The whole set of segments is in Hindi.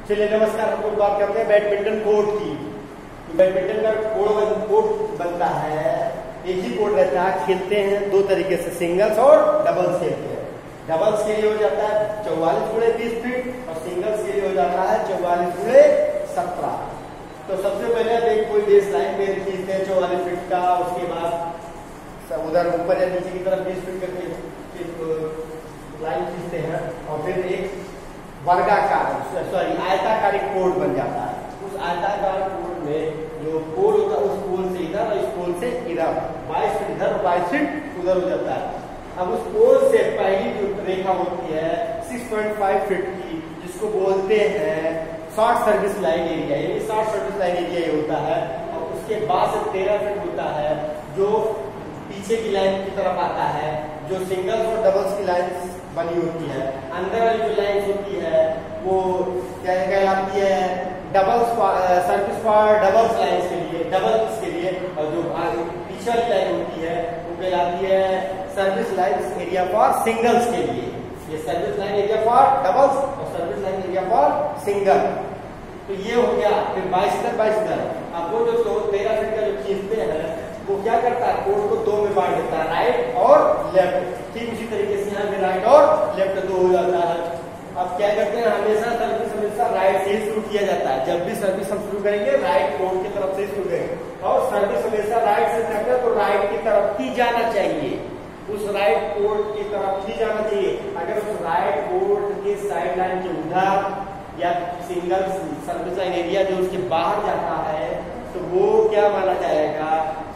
चलिए नमस्कार, हम लोग बात करते हैं बैडमिंटन कोर्ट की। बैडमिंटन का कोर्ट बनता है, एक ही कोर्ट रहता है। खेलते हैं दो तरीके से, सिंगल्स और डबल्स खेलते हैं। डबल्स के लिए हो जाता है 44 × 20 फीट और सिंगल्स के लिए हो जाता है 44 × 17। तो सबसे पहले आप एक कोई बेस लाइन पे खींचते हैं 44 फीट का, उसके बाद उधर ऊपर या नीचे की तरफ 20 फीट का लाइन खींचते हैं और फिर एक आयताकार एक कोर्ट बन जाता है। उस आयताकार कोर्ट में जो पोल होता है उस पोल से इधर और इस पोल से इधर 22 फीट इधर और 22 फीट उधर हो जाता है। अब उस पोल से पहली जो रेखा होती है 6.5 फीट की, जिसको बोलते हैं शॉर्ट सर्विस लाइन एरिया, यानी शॉर्ट सर्विस लाइन एरिया ये होता है। और उसके बाद से 13 फीट होता है जो पीछे की लाइन की तरफ आता है, जो सिंगल्स और डबल्स की लाइन बनी होती है। अंदर वाली जो लाइन होती है वो क्या कहलाती है, doubles service for doubles line के लिए, डबल्स के लिए। और जो पीछे वाली लाइन होती है वो कहलाती है service line area for singles के लिए। ये service line area for doubles और service line area for single. तो ये हो गया। फिर 22 इधर। अब वो जो 13 फीट का जो खींचते हैं वो क्या करता है, कोर्ट को दो में बांट देता है, राइट और लेफ्ट। ठीक उसी तरीके से यहाँ पे राइट और लेफ्ट दो हो जाता है। अब क्या करते हैं, हमेशा राइट से ही शुरू किया जाता है। जब भी सर्विस हम शुरू करेंगे राइट कोर्ट की तरफ से शुरू करेंगे और सर्विस हमेशा राइट से करते हैं तो राइट की तरफ ही जाना चाहिए, उस राइट कोर्ट की तरफ ही जाना चाहिए। अगर उस राइट कोर्ट के साइड लाइन के उधर या सिंगल सर्विस लाइन एरिया जो उसके बाहर जाता है तो वो क्या माना जाएगा,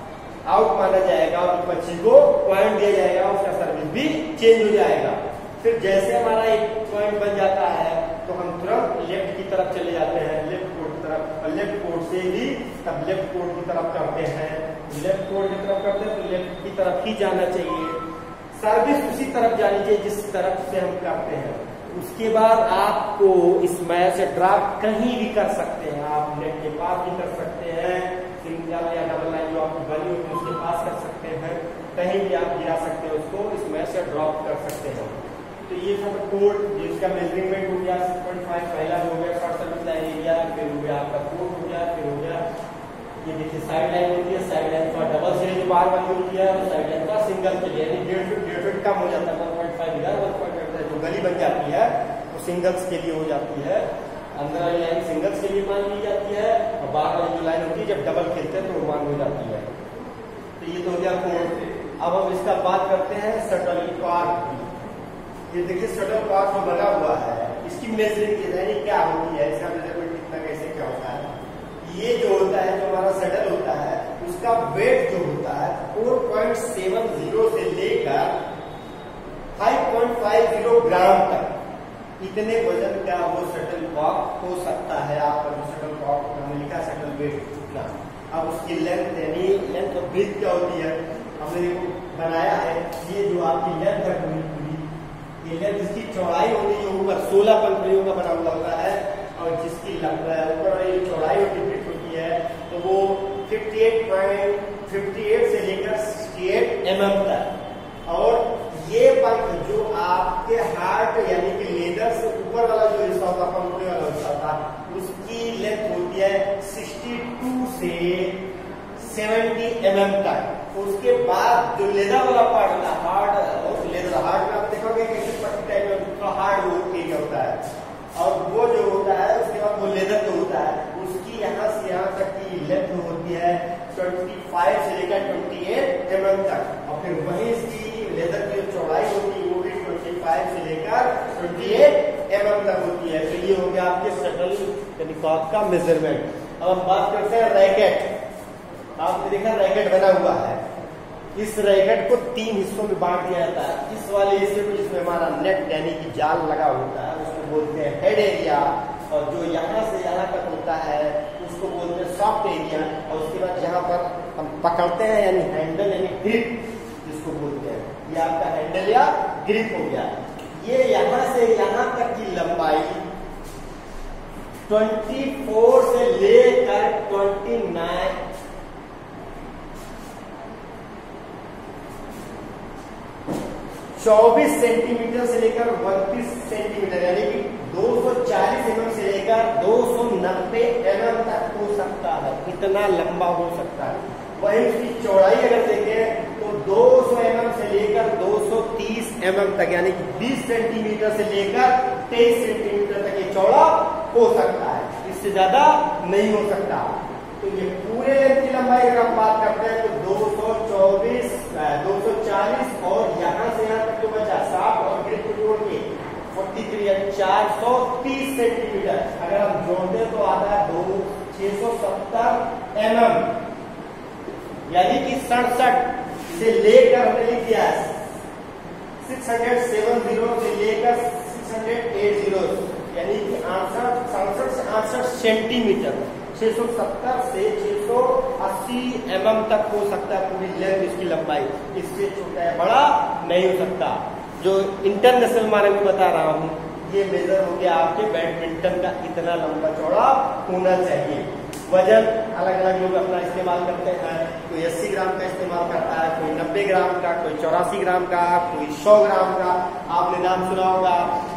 आउट माना जाएगा और बच्चे को पॉइंट दिया जाएगा, उसका सर्विस भी चेंज हो जाएगा। फिर जैसे हमारा एक पॉइंट बन जाता है तो हम तुरंत लेफ्ट की तरफ चले जाते हैं, लेफ्ट कोर्ट की तरफ। और लेफ्ट कोर्ट से भी तब लेफ्ट कोर्ट की तरफ करते हैं, लेफ्ट कोर्ट की तरफ करते हैं तो लेफ्ट की तरफ ही जाना चाहिए। सर्विस उसी तरफ जानी चाहिए जिस तरफ से हम करते हैं। उसके बाद आपको इस मैच से ड्रॉप कहीं भी कर सकते हैं, आप नेट के पास भी कर सकते हैं, सिंगल या डबल लाइन जो आपकी बनी होती है उसके पास कर सकते हैं, कहीं भी आप गिरा सकते हैं उसको, इस मैच से ड्रॉप कर सकते हैं। तो ये सब कोर्ट जिसका मेजरमेंट हो गया 6.5 पहला हो गया शॉर्ट सर्विस लाइन एरिया, फिर हो गया आपका कोर्ट हो गया, फिर हो गया ये देखिए साइड लाइन होती है, साइड लाइन का डबल से जो बाहर वाली होती है और साइड लाइन का सिंगल के लिए, यानी 1.5 फीट कम हो जाता है, 1.5 इधर 1.5 जो गली बन जाती है वो सिंगल्स के लिए हो जाती है। अंदर वाली लाइन सिंगल्स के लिए मान ली जाती है और बाहर वाली जो लाइन होती है जब डबल खेलते हैं तो वो मान हो जाती है। तो ये तो हो गया कोर्ट। अब हम इसका बात करते हैं शटल कॉक की। ये देखिए शटल कॉक जो बना हुआ है इसकी मेजरिंग यानी क्या होती है, इसका मेजरमेंट कितना कैसे क्या होता है। ये जो होता है, जो हमारा शटल होता है उसका वेट जो होता है 4.70 से लेकर 5.50 ग्राम तक, इतने वजन का वो शटल कॉक हो सकता है। आपका जो शटल कॉक हमने लिखा शटल वेट इतना। अब उसकी लेंथ यानी लेंथ और ब्रीथ क्या होती है, हमने बनाया है। ये जो आपकी लेंथ है पूरी, ये लेंथ इसकी चौड़ाई होती है ऊपर 16 पंखुड़ियों का बना हुआ होता है और जिसकी ऊपर वाली चौड़ाई होती है तो वो 58 से लेकर 68 mm तक। और ये पंख जो आपके हार्ट यानी कि लेदर से ऊपर वाला जो हिस्सा होता है, पंखुड़ी वाला हिस्सा था, उसकी लेंथ होती है 62 से 70 mm तक। उसके बाद जो लेदर वाला पार्ट होता है, हार्ड और लेदर, हार्ड में आप देखोगे कैसे पट्टी टाइप में हार्ड वो एरिया होता है और वो जो होता है उसके बाद वो लेदर जो होता है उसकी यहाँ से यहाँ तक की लेंथ होती है 25 से लेकर 28 mm तक। और फिर वही इसकी लेदर की जो चौड़ाई होती है वो भी 25 से लेकर 28 mm तक होती है। तो ये हो गया आपके शटल यानी कॉक का मेजरमेंट। अब हम बात करते हैं रैकेट। आपने देखा रैकेट बना हुआ है, इस रैकेट को 3 हिस्सों में बांट दिया जाता है। इस वाले हिस्से को जिसमें हमारा नेट यानी कि जाल लगा होता है उसको बोलते हैं हेड एरिया, और जो यहाँ से यहाँ तक होता है उसको बोलते हैं सॉफ्ट एरिया। और उसके बाद जहाँ पर हम पकड़ते हैं यानी हैंडल यानी ग्रिप जिसको बोलते हैं, ये आपका हैंडल या ग्रिप हो गया। ये यहाँ से यहाँ तक की लंबाई 24 से लेकर 24 सेंटीमीटर से लेकर 32 सेंटीमीटर यानी कि 240 mm से लेकर mm तक हो सकता है, इतना लंबा हो सकता है। वही उसकी चौड़ाई अगर देखें तो 200 mm से लेकर 230 mm तक, यानी कि 20 सेंटीमीटर से लेकर 23 सेंटीमीटर तक ये चौड़ा हो सकता है, इससे ज्यादा नहीं हो सकता। तो ये पूरे लेंथ की लंबाई अगर हम बात करते हैं तो 240 और यहाँ से यहाँ तक जो बचा 60 और ग्रिप को जोड़ के 43 यानी 430 सेंटीमीटर अगर हम जोड़ते हैं तो आता है 670 mm, यानी कि 67 से लेकर हमने लिख दिया 670 से लेकर 680, यानी कि 67 से 68 सेंटीमीटर, 670 से 680 mm तक हो सकता है पूरी लेंथ इसकी लंबाई, इससे छोटा है बड़ा नहीं हो सकता। जो इंटरनेशनल माने में बता रहा हूँ ये मेजर हो गया आपके बैडमिंटन का, इतना लंबा चौड़ा होना चाहिए। वजन अलग अलग लोग अपना इस्तेमाल करते हैं, कोई 80 ग्राम का इस्तेमाल करता है, कोई 90 ग्राम का, कोई 84 ग्राम का, कोई 100 ग्राम का। आपने नाम सुना होगा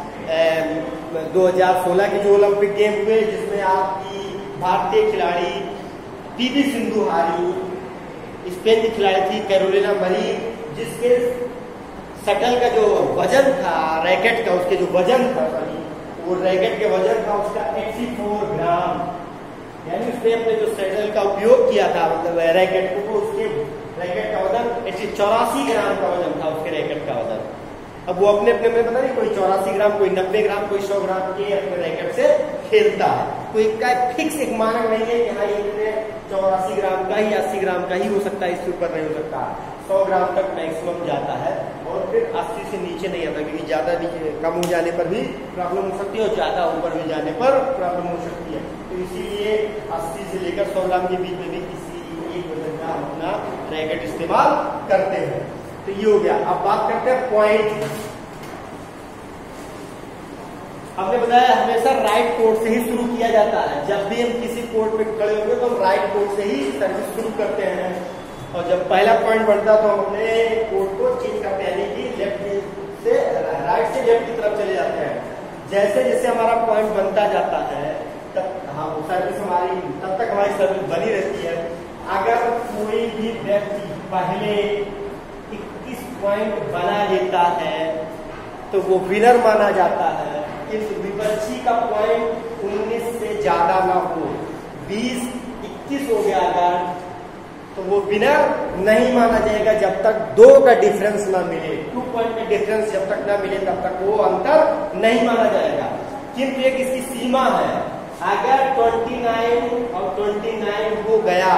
2016 के जो ओलंपिक गेम हुए जिसमें आपकी भारतीय खिलाड़ी पीवी सिंधु हारी, स्पेन की खिलाड़ी थी कैरोलिना मरीन, जिसके शटल का जो वजन था रैकेट का, उसके जो वजन था वो रैकेट के वजन था उसका 84 ग्राम, यानी उसने अपने जो शटल का उपयोग किया था मतलब रैकेट को, तो उसके रैकेट का वजन 84 ग्राम का वजन था उसके रैकेट का वजन। अब वो अपने अपने में पता नहीं कोई 84 ग्राम, कोई 90 ग्राम, कोई 100 ग्राम के अपने रैकेट से खेलता है। कोई का फिक्स एक मानक नहीं है कि हाँ ये 84 ग्राम का ही 80 ग्राम का ही हो सकता है, इससे ऊपर नहीं हो सकता। 100 ग्राम तक मैक्सिमम जाता है और फिर 80 से नीचे नहीं आता, क्योंकि ज्यादा कम हो जाने पर भी प्रॉब्लम हो सकती है और ज्यादा ऊपर भी जाने पर प्रॉब्लम हो सकती है। तो इसीलिए 80 से लेकर 100 ग्राम के बीच में भी किसी एक वजन का अपना रैकेट इस्तेमाल करते हैं। तो ये हो गया। अब बात करते हैं पॉइंट। हमने बताया हमेशा राइट कोर्ट से ही शुरू किया जाता है। जब भी हम किसी कोर्ट में खड़े होंगे तो हम राइट कोर्ट से ही सर्विस शुरू करते हैं, और जब पहला पॉइंट बनता है तो हम अपने कोर्ट को चेंज करते हैं, यानी कि लेफ्ट से राइट से लेफ्ट की तरफ चले जाते हैं। जैसे जैसे हमारा पॉइंट बनता जाता है तब हम सर्विस हमारी तब तक हमारी सर्विस बनी रहती है। अगर कोई भी व्यक्ति पहले 21 पॉइंट बना लेता है तो वो विनर माना जाता है। किस विपक्षी का पॉइंट 19 से ज्यादा ना हो, 20-21 हो गया अगर, तो वो विनर नहीं माना जाएगा जब तक 2 का डिफरेंस ना मिले। 2 पॉइंट का डिफरेंस जब तक ना मिले तब तक वो अंतर नहीं माना जाएगा। किंतु एक इसकी सीमा है, अगर 29 और 29 हो गया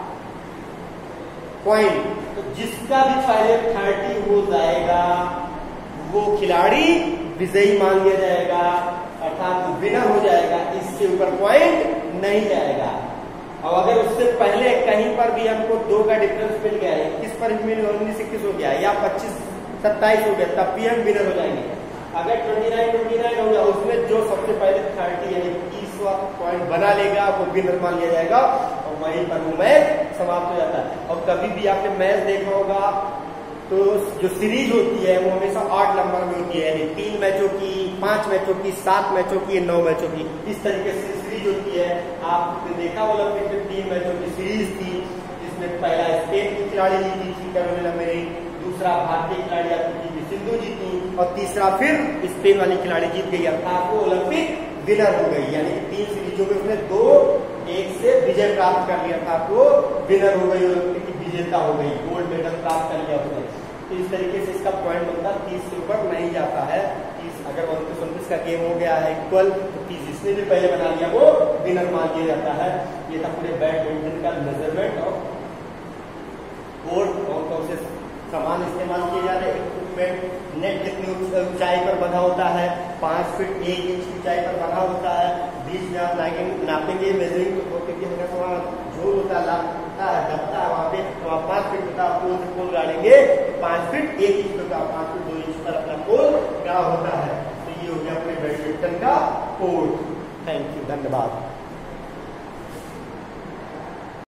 पॉइंट तो जिसका भी पहले 30 हो जाएगा वो खिलाड़ी विजयी मान लिया जाएगा, अर्थात वो विनर हो जाएगा, इससे ऊपर पॉइंट नहीं जाएगा। और अगर उससे पहले कहीं पर भी हमको 2 का डिफरेंस मिल गया, 21 पर 19-21 हो गया या 25-27 हो गया, तब भी हम विनर हो जाएंगे। अगर 29 हो गया उसमें जो सबसे पहले 30 यानी 20वां पॉइंट बना लेगा वो विनर मान लिया जाएगा और वहीं पर वो मैच समाप्त हो जाता है। और कभी भी आपने मैच देखा होगा तो जो सीरीज होती है वो हमेशा 8 नंबर में होती है, यानी 3 मैचों की, 5 मैचों की, 7 मैचों की, 9 मैचों की, इस तरीके से सीरीज होती है। आपने देखा ओलंपिक में 3 मैचों की सीरीज थी, जिसमें पहला स्पेन की खिलाड़ी जीती थी कैरोलिना मरीन, दूसरा भारतीय खिलाड़ी आपकी पीवी सिंधु जीती और तीसरा फिर स्पेन वाली खिलाड़ी जीत गई, अर्थात वो ओलंपिक विनर हो गई। यानी 3 सीरीजों में उसने 2-1 से विजय प्राप्त कर लिया था, वो विनर हो गई, ओलंपिक की विजेता हो गई, गोल्ड मेडल प्राप्त कर लिया उसने। तो इस तरीके से इसका पॉइंट बनता 30 से ऊपर नहीं जाता है। 30 अगर 29-29 का गेम हो गया है इक्वल तो 30 जिसने भी पहले बना लिया वो विनर मान लिया जाता है। ये था पूरे बैडमिंटन का मेजरमेंट और कोर्ट, कौन से सामान इस्तेमाल किए जा रहे हैं, इक्विपमेंट, नेट कितनी ऊंचाई पर बना होता है, 5 फीट 1 इंच ऊंचाई पर बना होता है, बीच में आप नापेंगे मेजरिंग तो झोल होता है दबता है वहाँ पे, तो आप 5 फीट का पोल से पोल गाड़ेंगे 5 फीट 1 इंच का, 5 फीट 2 इंच पर अपना पोल गाड़ा होता है। तो ये हो गया अपने बैडमिंटन का कोर्ट। थैंक यू, धन्यवाद।